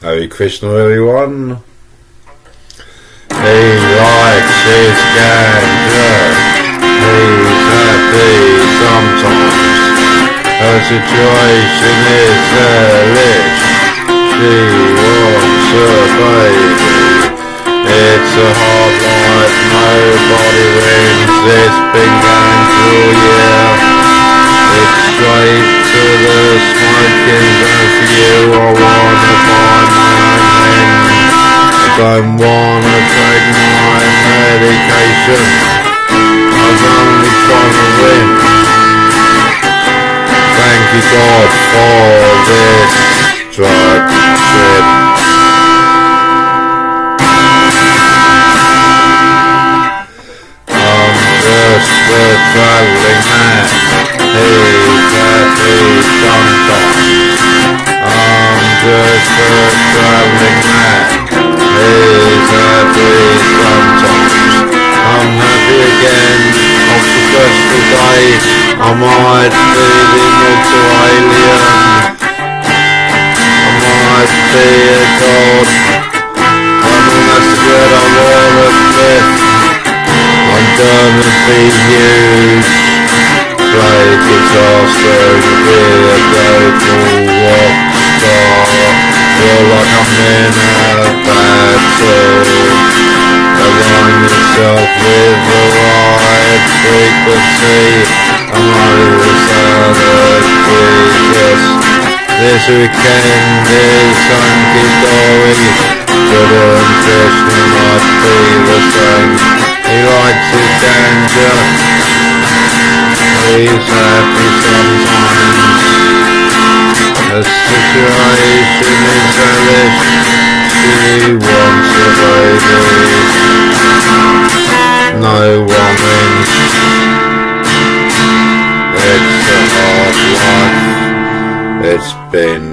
Hare Krishna, everyone. He likes his ganja. He's happy sometimes. Her situation is hellish. She wants a baby. It's a hard life, nobody wins. It's been going through a year. It's straight to the smoking zone for you. I wanna find my own end. I don't wanna take my medication. I was only trying to win. Thank you God for this drug trip. I'm just a travelling man. He's happy sometimes. I'm just a travelling man. He's happy sometimes. I'm happy again. After the stressful day, I might be the alien. I might be a god. I'm on a spread, I'm all a cliff. I'm gonna be huge. Play guitar, sing, be a local rock star. Feel like I'm in a battle. Align yourself with the right frequency. I'm over the sound of Jesus. This weekend is hunky-dory. Buddha and Krishna might be the same. He likes his ganja. He's happy sometimes. The situation is hellish. She wants a baby. No one wins. It's a hard life. It's been